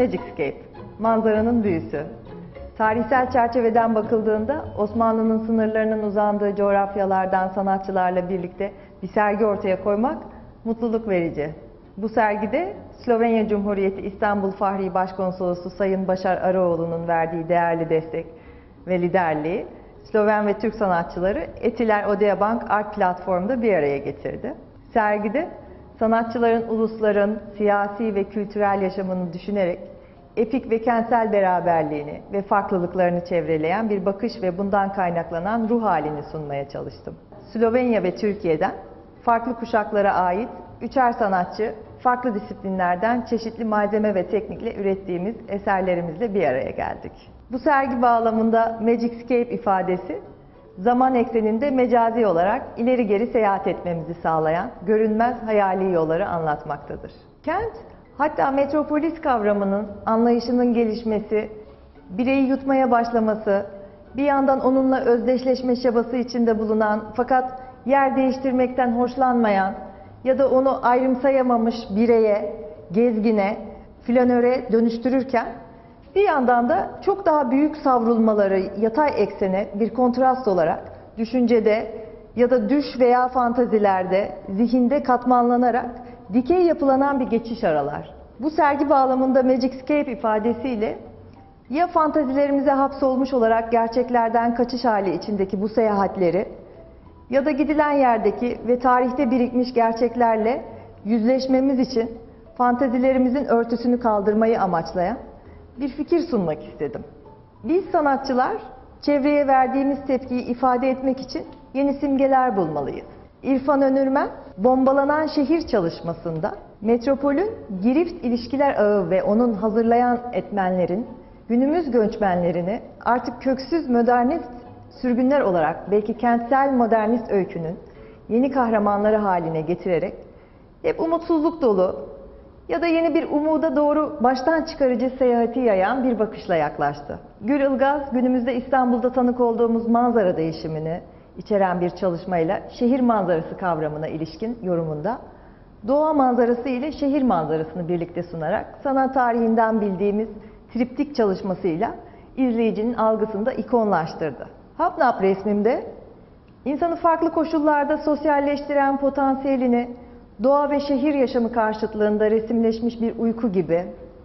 Magicscape, manzaranın büyüsü. Tarihsel çerçeveden bakıldığında Osmanlı'nın sınırlarının uzandığı coğrafyalardan sanatçılarla birlikte bir sergi ortaya koymak mutluluk verici. Bu sergide Slovenya Cumhuriyeti İstanbul Fahri Başkonsolosu Sayın Başar Araoğlu'nun verdiği değerli destek ve liderliği Sloven ve Türk sanatçıları Etiler Odea Bank Art Platform'da bir araya getirdi. Sergide sanatçıların ulusların siyasi ve kültürel yaşamını düşünerek epik ve kentsel beraberliğini ve farklılıklarını çevreleyen bir bakış ve bundan kaynaklanan ruh halini sunmaya çalıştım. Slovenya ve Türkiye'den farklı kuşaklara ait üçer sanatçı, farklı disiplinlerden çeşitli malzeme ve teknikle ürettiğimiz eserlerimizle bir araya geldik. Bu sergi bağlamında Magicscape ifadesi, zaman ekseninde mecazi olarak ileri geri seyahat etmemizi sağlayan görünmez hayali yolları anlatmaktadır. Kent, hatta metropolis kavramının anlayışının gelişmesi, bireyi yutmaya başlaması, bir yandan onunla özdeşleşme çabası içinde bulunan fakat yer değiştirmekten hoşlanmayan ya da onu ayrımsayamamış bireye, gezgine, flanöre dönüştürürken bir yandan da çok daha büyük savrulmaları yatay eksene bir kontrast olarak düşüncede ya da düş veya fantazilerde, zihinde katmanlanarak dikey yapılanan bir geçiş aralar. Bu sergi bağlamında Magicscape ifadesiyle ya fantazilerimize hapsolmuş olarak gerçeklerden kaçış hali içindeki bu seyahatleri ya da gidilen yerdeki ve tarihte birikmiş gerçeklerle yüzleşmemiz için fantazilerimizin örtüsünü kaldırmayı amaçlayan bir fikir sunmak istedim. Biz sanatçılar çevreye verdiğimiz tepkiyi ifade etmek için yeni simgeler bulmalıyız. İrfan Önürmen, Bombalanan Şehir çalışmasında metropolün girift ilişkiler ağı ve onun hazırlayan etmenlerin günümüz göçmenlerini artık köksüz modernist sürgünler olarak belki kentsel modernist öykünün yeni kahramanları haline getirerek hep umutsuzluk dolu ya da yeni bir umuda doğru baştan çıkarıcı seyahati yayan bir bakışla yaklaştı. Gül Ilgaz, günümüzde İstanbul'da tanık olduğumuz manzara değişimini içeren bir çalışmayla şehir manzarası kavramına ilişkin yorumunda doğa manzarası ile şehir manzarasını birlikte sunarak sanat tarihinden bildiğimiz triptik çalışmasıyla izleyicinin algısını da ikonlaştırdı. Hapnap resmimde insanı farklı koşullarda sosyalleştiren potansiyelini doğa ve şehir yaşamı karşıtlığında resimleşmiş bir uyku gibi,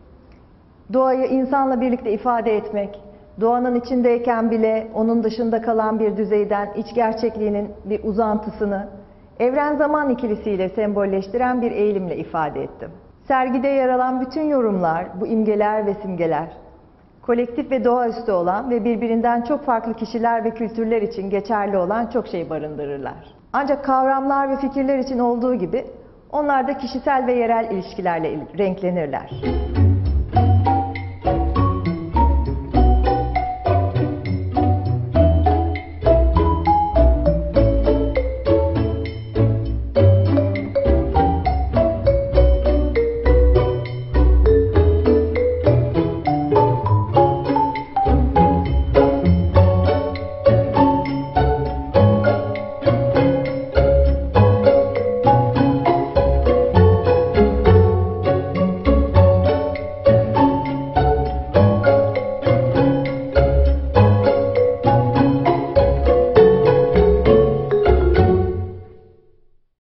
doğayı insanla birlikte ifade etmek, doğanın içindeyken bile onun dışında kalan bir düzeyden iç gerçekliğinin bir uzantısını evren-zaman ikilisiyle sembolleştiren bir eğilimle ifade ettim. Sergide yer alan bütün yorumlar, bu imgeler ve simgeler, kolektif ve doğaüstü olan ve birbirinden çok farklı kişiler ve kültürler için geçerli olan çok şey barındırırlar. Ancak kavramlar ve fikirler için olduğu gibi onlar da kişisel ve yerel ilişkilerle renklenirler.